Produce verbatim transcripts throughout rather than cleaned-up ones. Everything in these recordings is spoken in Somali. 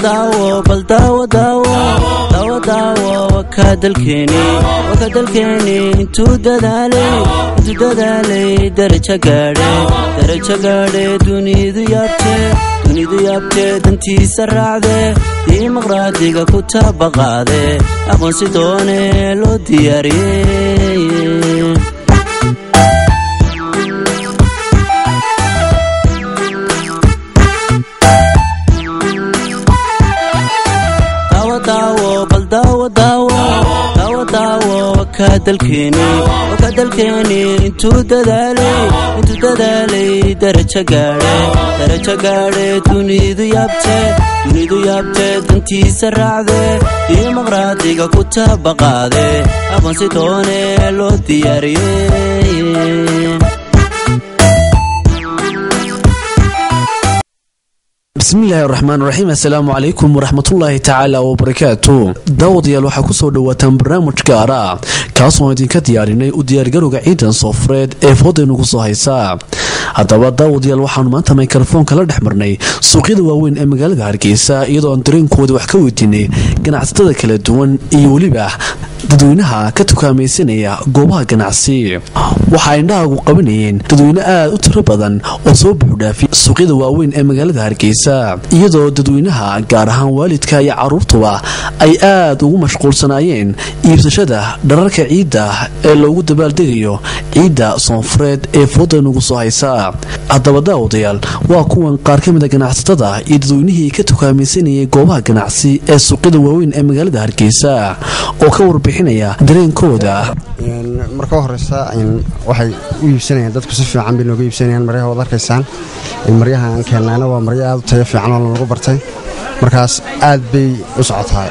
داو بل داو داو داو داو وكاد الكيني وكاد الكيني انتو دادالي انتو دادالي درجة قاري درجة قاري دوني ذيابتي دوني ذيابتي دنتي سرعدي دي مغراديقا كتاب غادي أقونسي دوني لو دياري داو بل داو داو داو داو وكاد الكيني وكاد الكيني انتو دادالي انتو دادالي درجة قاري درجة قاري دوني ذيابتي دوني ذيابتي دنتي سرعدي دي مغراديقا كتاب غادي أقونسي دوني لو دياري بسم الله الرحمن الرحيم السلام عليكم ورحمة الله تعالى وبركاته داود يال waxaa ku soo dhawaataan barnaamij gaar ah kaas oo idin ka diyaarinay u diyaar garowga ciidan Soomaaliyeed ee foodeenu ku soo haysa hadaba daawud yaal waxaan maanta mikrofoonka la dhaxmarnay suuqyada waaweyn ee magaalada Hargeysa iyadoo aan dareenkooda wax ka weydiinay ganacsatada kala duwan iyo waliba dadweynaha ka tukaamaysanaya goobaha ganacsi waxa indhaha ugu qabanayeen dadweyne aad u tiro badan oo soo buuxdhaafay suuqyada waaweyn ee magaalada Hargeysa iyadoo dadweynaha gaar ahaan waalidka iyo caruurtuba ay aad ugu mashquulsanaayeen iibsashada dhararka ciida ee loogu dabaaldegayo ciida Soomaaliyeed ee foodeenu ku soo haysa hadaba daawadayaal waa kuwan qaar ka mid ah ganacsatada iyo dadweynihii ka tukaamaysanayay goobaha ganacsi ee suuqyada waaweyn ee magaalada Hargeysa oo ka warbixinaya dareenkooda marka horeysa waxay u iibsanayaan dadku si fiican bay nooga iibsanayaan maryaha wada arkaysaan maryaha aan keenayna waa maryaha aad u tayo fiican oo lagu bartay markaas aad bay u socotaa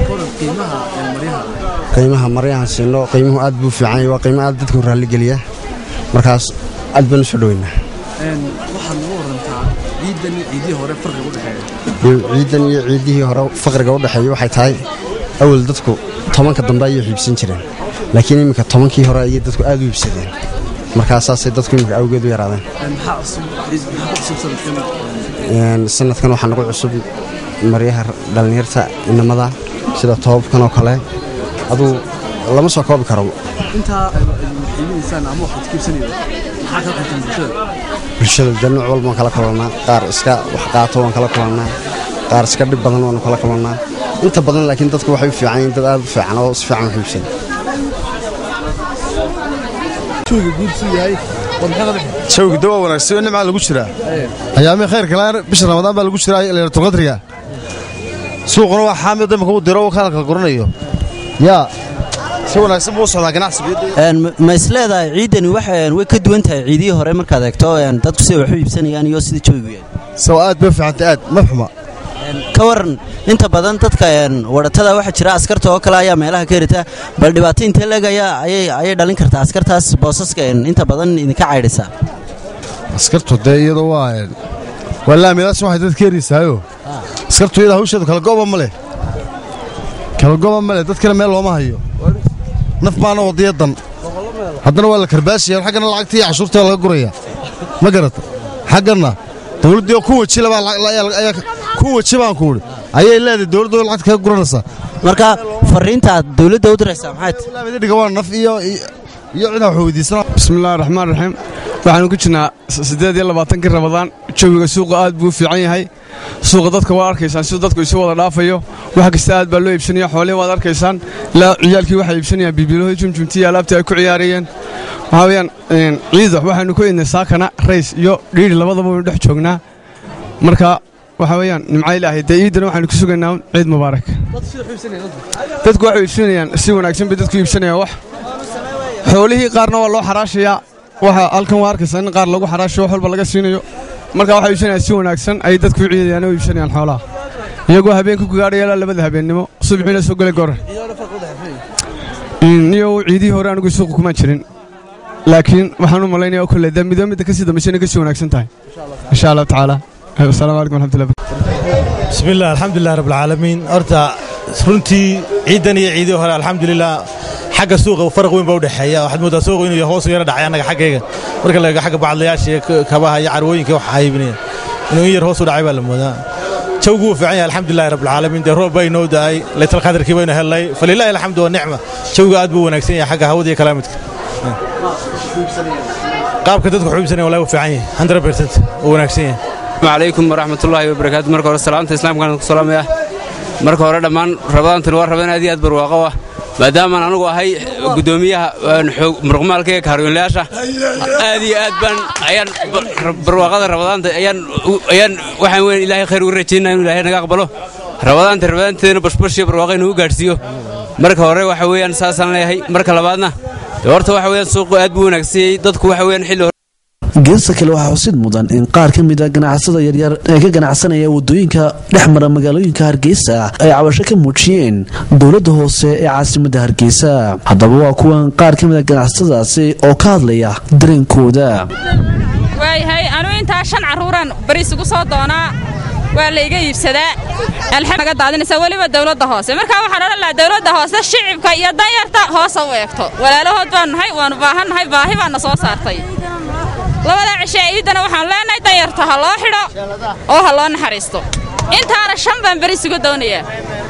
qiimaha maryaha siino qiimuhu aad buu fiican yahay waa qiimo aad dadku raali geliya markaas aad baan soo dhaweynaa een waxaan u warantaa ciidan iyo ciidii hore farqiga u dhaxeeyo ciidan iyo ciidii hore farqiga u dhaxeeyo waxay tahay awal dadku tobanka dambe ay xiibsan jireen laakiin imika tobankii hore ay dadku aad u iibsadeen markaas aasay dadku imika awgeed u yaraadeen een sanadkan waxaan ugu cusub maryaha dhalinyarta inamada sida toobkan oo kale aduu lama soo koobi karo inta xiiminaysan ama wax kiibsanayo maxaa ka qaadan bulshada bulshada janno walba kala kulana qaar iska wax qaato waan kala kulana qaar iska dib badan waan kala kulana inta badan laakiin dadku waxay u fiican yihiin dad aad u fiican oo si fiican u xiibsan tuuga guudsi yahay wadada shawgi dawa wanaagsan nimca lagu jiraa ayaamay khayrka la bisha ramadaan baa lagu jiraa leeyahay qadriga suuqna waa xaamid damka uu diro kala kala qoranayo yaa si wanaagsan buu socdaa ganacsiga een ma isleedahay ciidani waxaan way ka duwan tahay ciidii hore markaad eegto een dadku si wax u iibsanayaan iyo sidii joogu yahay soo aad ba fiican aad ma xuma ka waran inta badan dadka een wadatada waxa jira askarta oo kale ayaa meelaha ka hirta bal dhibaato inta laga ayay ayay dhalin kartaa askartaas boosaska inta badan idinka caydhisa askartu deeyado waa wala meelaas waxa dad keerisaayo askartu iyada hawsheedu kala gooba ma leh kala gooba ma leh dad kale meel looma hayo naf baana wadiyadan haddana waa la karbaashiyaa xaqana lacagtii cashuurta laga guraya ma garata xaqana dawladdu ku wajila baa ayaa ku wajibaan ku ayay leedahay dawladdu lacag ka guranaysa marka fariinta dawladda u diraysa maxay tahay dhiga waa naf iyo iyo cid wax weydiisana bismillaahir rahmaanir rahiim waxaan ku jirnaa siddeed iyo labaatan Ramadaan jawiga suuqa aad buu fiican yahay suuqa dadka waa arkaysaan sida dadku isu wada dhaafayo waxa kasta aad baa loo iibsanayaa xoolaha waad arkaysaan la ciyaalkii waxa iibsanayaan bibilooda jumjumtii alaabta ay ku ciyaarayeen waxa weeyaan ciid waxaanu ku inay saakana rays iyo dhiiri labadaba u dhex joognaa marka waxa weeyaan nimca ilaahay deeydana waxaanu ku sugaynaa ciid mubaarak dadku waxay iibsanayaan si wanaagsan bay dadku iibsanayaan wax xoolihii qaarna waa loo xaraashayaa waxa halkan waa arkaysan in qaar lagu xaraasho wax walba laga siinayo marka waxa iibsanayaan si wanaagsan ay dadku u ciidayaan oo iibsanayaan xoolaha iyagoo habeen ku gaadhaya labada habeenimo subaxina soo galay goor in iyo ciidii hore anigu suuq kuma jirin laakiin waxaan u maleynayaa oo kale damidamida ka sii dambeysana ka sii wanaagsan tahay insha Allah taala assalaamu alaykum warahmatullahi bismillaah alxamdulillaah rabbil caalamiin horta runtii ciidan iyo ciidii hore alxamdulillaah xagga suuqa farq weyn baa u dhaxeeya waxaad moodaa suuqa inuu yahay hoos u yara dhacay anaga xaggayga marka la eego xagga bacadlayaasha kabaha iyo carwooyinka wax haybinaya inuu yar hoos u dhacay baa la moodaa جوجو في عيال الحمد لله رب العالمين ده روب بينو داي ليت القدر كي بينه هلاي فلله الحمد والنعمة جوجو أدبو ونكسين حاجة هودي كلامتك قاب كتدك حبيب سنة ولا في عيني مية بالمية ونكسين عليكم ورحمة الله وبركاته مركز السلام تسلم كان السلام يا مركز ورد من رمضان تنور رمضان هذه أدبر وقوة ما دام أنا نقول هاي قدومية مرغم الكيك هارون لاشة هذه أدبن أيان برواقة رمضان أيان أيان وحين وين إلهي خير ورجينا إلهي نقبله رمضان رمضان تين بس بس برواقة إنه قارسيو مركز ورد وحويان ساسا لهي مركز لبعضنا دورت وحويان سوق أدبو نكسي ضدك وحويان حلو geesta kale waxaa xusid mudan in qaar ka mid ah ganacsada yaryar ee ka ganacsanaya wadooyinka dhexmara magaalooyinka Hargeysa ay cabasho ka muujiyeen dawladda hoose ee caasimadda Hargeysa haddaba waa kuwan qaar ka mid ah ganacsadaasi oo ka hadlaya dareenkooda way hay anu inta shan caruuran bariis ugu soo doonaa waa la iga iibsadaa alxamaga daadinaysa waliba dawladda hoose marka waxaan oran lahaa dawladda hoose shicibka iyo danyarta hoose u eegto walaalahood baan nahay waan u baahannahay baahi baan soo saartay labada cisho ciidana waxaan leenahay danyarta ha loo xidho oo ha loo naxariisto intaana shan baan bari isugu doonayaa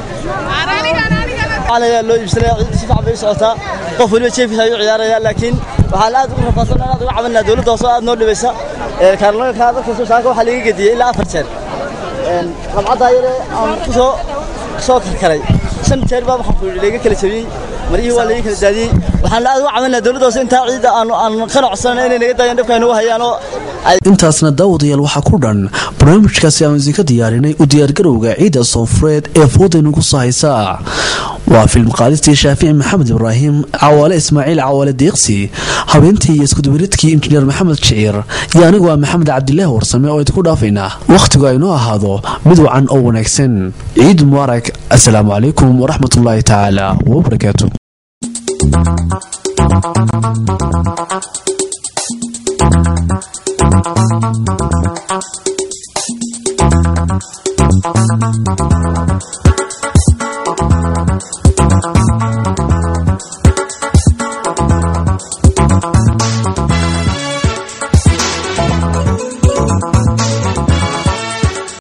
aniga loo iibsanay ciid si fiican bay socotaa qof waliba jeefkiisa ayuu ciyaaraya laakiin waxaan aad ugu rafaadsan aad uga cabanaa dawladda hoose aad noo dhibaysa ee kaarlooyinka dadka soo saarka waxa laga gediyay ilaa afar jeer een qabcada yare aan ku soo soo karkaray shan jeer baa waxaan ku leega kala jabiyay marihii waa laga kala daadiyay waxaan aad uga cabanaa dawladda hoose inta ciida aan aan qanacsan inay naga daayaan dhibka inuu hayaan oo intaasna daawadayaal waxa ku dhan barnaamijkaasi aan idinka diyaarinay u diyaargarowga ciida soonfureed ee foodaynu ku sahaysa waa film qaadistii Shaafici Maxamed Ibraahim Cawaale Ismaaciil Cawaale Deeqsi habeentii iyo isku dubaridkii injineer Maxamed Shiciir iyo anigu waa Maxamed Cabdilaahi Warsame oo idinku dhaafayna waqtigu aynu ahaado mid wacan oo wanaagsan ciid mubaarak assalaamu calaykum waraxmatullaahi tacaala wa barakaatuh Thank you.